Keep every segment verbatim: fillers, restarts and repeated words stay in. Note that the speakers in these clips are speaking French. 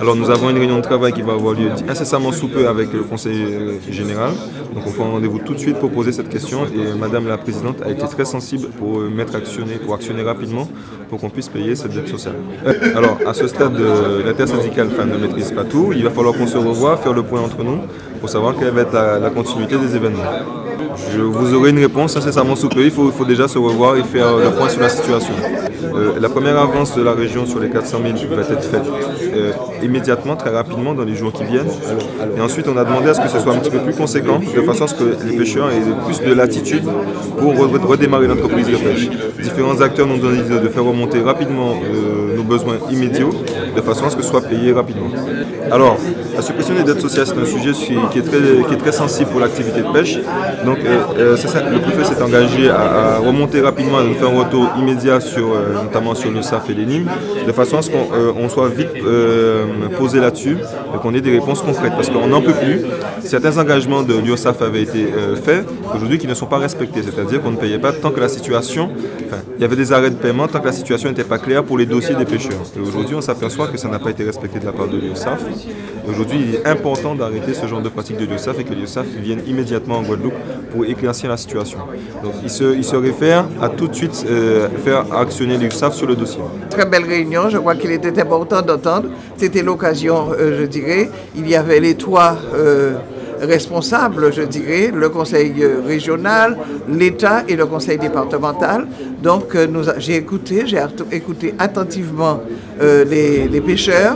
Alors nous avons une réunion de travail qui va avoir lieu incessamment sous peu avec le Conseil général. Donc on prend rendez-vous tout de suite pour poser cette question et Madame la Présidente a été très sensible pour mettre actionner, pour actionner rapidement pour qu'on puisse payer cette dette sociale. Alors à ce stade, l'intersyndicale ne maîtrise pas tout. Il va falloir qu'on se revoie, faire le point entre nous pour savoir quelle va être la, la continuité des événements. Je vous aurai une réponse incessamment sous peu. Il faut, il faut déjà se revoir et faire le point sur la situation. Euh, la première avance de la région sur les quatre cent mille va être faite euh, immédiatement, très rapidement, dans les jours qui viennent. Et ensuite, on a demandé à ce que ce soit un petit peu plus conséquent, de façon à ce que les pêcheurs aient plus de latitude pour redémarrer l'entreprise de pêche. Différents acteurs nous ont dit de faire remonter rapidement euh, nos besoins immédiats, de façon à ce que ce soit payé rapidement. Alors, la suppression des dettes sociales, c'est un sujet qui est très, qui est très sensible pour l'activité de pêche. Donc, euh, ça, le préfet s'est engagé à, à remonter rapidement, à nous faire un retour immédiat sur, euh, notamment sur le S A F et les N I M, de façon à ce qu'on euh, soit vite euh, posé là-dessus et qu'on ait des réponses concrètes. Parce qu'on n'en peut plus. Certains engagements de l'U R S A F avaient été euh, faits, aujourd'hui qui ne sont pas respectés. C'est-à-dire qu'on ne payait pas tant que la situation, enfin, il y avait des arrêts de paiement tant que la situation n'était pas claire pour les dossiers des pêcheurs. Et aujourd'hui, on s'aperçoit que ça n'a pas été respecté de la part de l'U R S A F. Aujourd'hui, il est important d'arrêter ce genre de pratique de l'U R S A F et que l'U R S A F vienne immédiatement en Guadeloupe pour éclaircir la situation. Donc, il se, il se réfère à tout de suite euh, faire actionner l'U R S A F sur le dossier. Très belle réunion, je crois qu'il était important d'entendre. C'était l'occasion, euh, je dirais, il y avait les trois euh, responsables, je dirais, le conseil régional, l'État et le conseil départemental. Donc euh, j'ai écouté, j'ai écouté attentivement euh, les, les pêcheurs.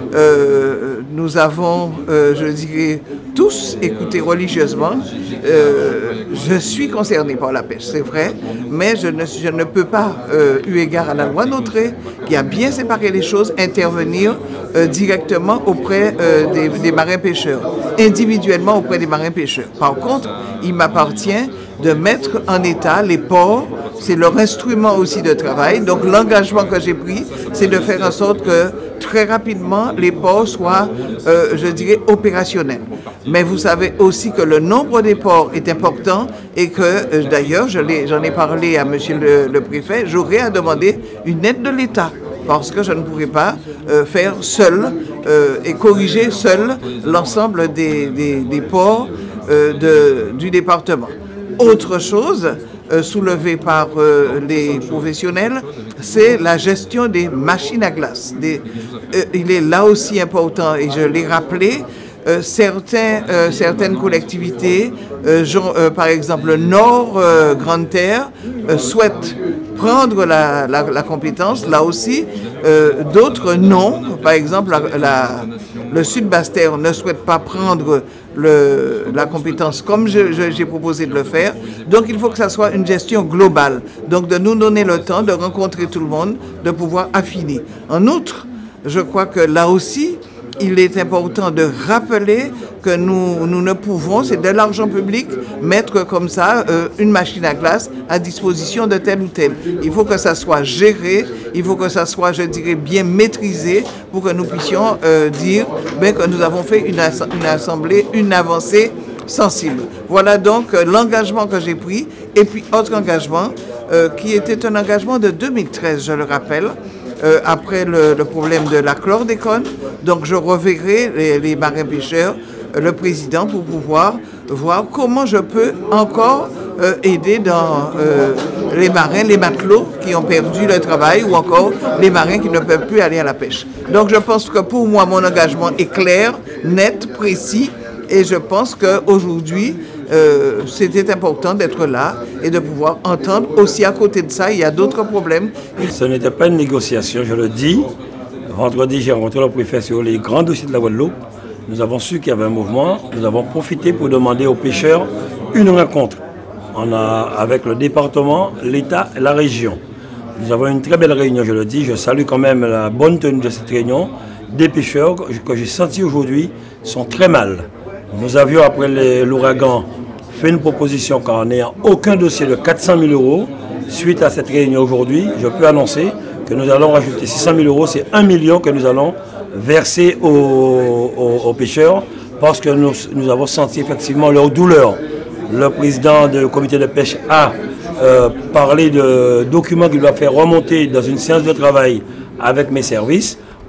Euh, nous avons, euh, je dirais, tous écouté religieusement. Euh, je suis concerné par la pêche, c'est vrai, mais je ne, je ne peux pas, euh, eu égard à la loi Notré, qui a bien séparé les choses, intervenir euh, directement auprès euh, des, des marins pêcheurs, individuellement auprès des marins pêcheurs. Par contre, il m'appartient de mettre en état les ports, c'est leur instrument aussi de travail. Donc l'engagement que j'ai pris, c'est de faire en sorte que très rapidement les ports soient, euh, je dirais, opérationnels. Mais vous savez aussi que le nombre des ports est important et que, euh, d'ailleurs, j'en ai parlé à monsieur le, le préfet, j'aurais à demander une aide de l'État parce que je ne pourrais pas euh, faire seul euh, et corriger seul l'ensemble des, des, des ports euh, de, du département. Autre chose euh, soulevée par euh, les professionnels, c'est la gestion des machines à glace. Des, euh, il est là aussi important, et je l'ai rappelé, euh, certains, euh, certaines collectivités, euh, genre, euh, par exemple Nord euh, Grande Terre, euh, souhaitent prendre la, la, la compétence, là aussi, euh, d'autres non. Par exemple, la, la, le Sud Basse-Terre ne souhaite pas prendre le, la compétence comme j'ai proposé de le faire. Donc il faut que ça soit une gestion globale. Donc de nous donner le temps de rencontrer tout le monde, de pouvoir affiner. En outre, je crois que là aussi, il est important de rappeler que nous, nous ne pouvons, c'est de l'argent public, mettre comme ça euh, une machine à glace à disposition de tel ou tel. Il faut que ça soit géré, il faut que ça soit, je dirais, bien maîtrisé pour que nous puissions euh, dire ben, que nous avons fait une, ass une assemblée, une avancée sensible. Voilà donc euh, l'engagement que j'ai pris. Et puis, autre engagement, euh, qui était un engagement de deux mille treize, je le rappelle, Euh, après le, le problème de la chlordécone. Donc je reverrai les, les marins pêcheurs, euh, le président, pour pouvoir voir comment je peux encore euh, aider dans euh, les marins, les matelots qui ont perdu le travail ou encore les marins qui ne peuvent plus aller à la pêche. Donc je pense que pour moi, mon engagement est clair, net, précis, et je pense qu'aujourd'hui, Euh, c'était important d'être là et de pouvoir entendre. Aussi à côté de ça, il y a d'autres problèmes. Ce n'était pas une négociation, je le dis. Vendredi, j'ai rencontré le préfet sur les grands dossiers de la Guadeloupe. Nous avons su qu'il y avait un mouvement. Nous avons profité pour demander aux pêcheurs une rencontre. On a, avec le département, l'État et la région. Nous avons une très belle réunion, je le dis. Je salue quand même la bonne tenue de cette réunion. Des pêcheurs que j'ai sentis aujourd'hui sont très mal. Nous avions, après l'ouragan, fait une proposition qu'en n'ayant aucun dossier de quatre cent mille euros, suite à cette réunion aujourd'hui, je peux annoncer que nous allons rajouter six cent mille euros, c'est un million que nous allons verser aux, aux, aux pêcheurs parce que nous, nous avons senti effectivement leur douleur. Le président du comité de pêche a euh, parlé de documents qu'il doit faire remonter dans une séance de travail avec mes services.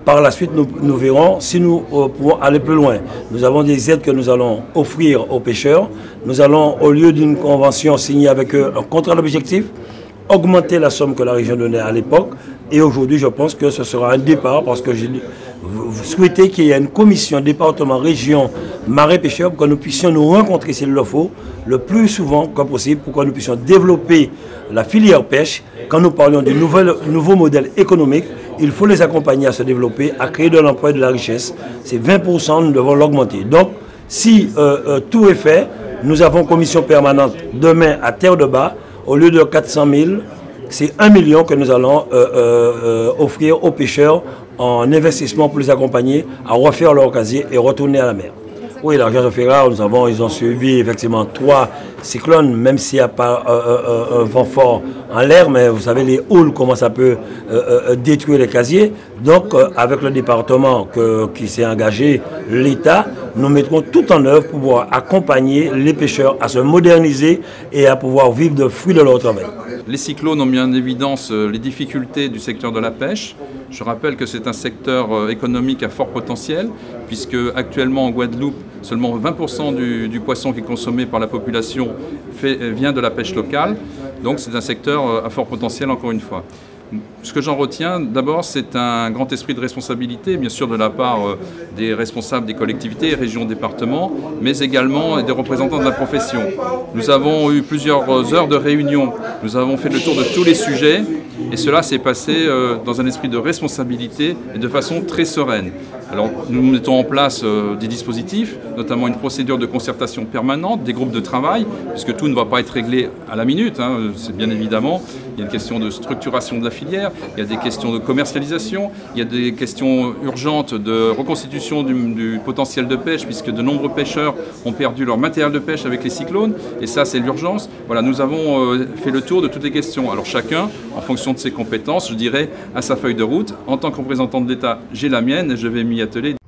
Par la suite, nous, nous verrons si nous euh, pouvons aller plus loin. Nous avons des aides que nous allons offrir aux pêcheurs. Nous allons, au lieu d'une convention signée avec eux, un contrat d'objectif, augmenter la somme que la région donnait à l'époque. Et aujourd'hui, je pense que ce sera un départ parce que j'ai souhaité qu'il y ait une commission département, région, marais pêcheurs pour que nous puissions nous rencontrer s'il le faut le plus souvent que possible pour que nous puissions développer la filière pêche. Quand nous parlons du nouvel, nouveau modèle économique, il faut les accompagner à se développer, à créer de l'emploi et de la richesse. C'est vingt pour cent, nous devons l'augmenter. Donc, si euh, euh, tout est fait, nous avons commission permanente demain à Terre de Bas, au lieu de quatre cent mille, c'est un million que nous allons euh, euh, offrir aux pêcheurs en investissement pour les accompagner à refaire leur casier et retourner à la mer. Oui, l'argent de Ferrare, nous avons, ils ont suivi effectivement trois cyclones, même s'il n'y a pas euh, euh, un vent fort en l'air, mais vous savez les houles, comment ça peut euh, euh, détruire les casiers. Donc, euh, avec le département que, qui s'est engagé, l'État, nous mettrons tout en œuvre pour pouvoir accompagner les pêcheurs à se moderniser et à pouvoir vivre de fruits de leur travail. Les cyclones ont mis en évidence les difficultés du secteur de la pêche. Je rappelle que c'est un secteur économique à fort potentiel, puisque actuellement en Guadeloupe, seulement vingt pour cent du, du poisson qui est consommé par la population fait, vient de la pêche locale. Donc c'est un secteur à fort potentiel, encore une fois. Ce que j'en retiens, d'abord, c'est un grand esprit de responsabilité, bien sûr de la part des responsables des collectivités, régions, départements, mais également des représentants de la profession. Nous avons eu plusieurs heures de réunion, nous avons fait le tour de tous les sujets, et cela s'est passé dans un esprit de responsabilité et de façon très sereine. Alors, nous mettons en place euh, des dispositifs, notamment une procédure de concertation permanente, des groupes de travail, puisque tout ne va pas être réglé à la minute, hein, c'est bien évidemment. Il y a une question de structuration de la filière, il y a des questions de commercialisation, il y a des questions urgentes de reconstitution du, du potentiel de pêche, puisque de nombreux pêcheurs ont perdu leur matériel de pêche avec les cyclones, et ça c'est l'urgence. Voilà, nous avons euh, fait le tour de toutes les questions. Alors chacun, en fonction de ses compétences, je dirais, a sa feuille de route. En tant que représentant de l'État, j'ai la mienne et je vais m'y atteler.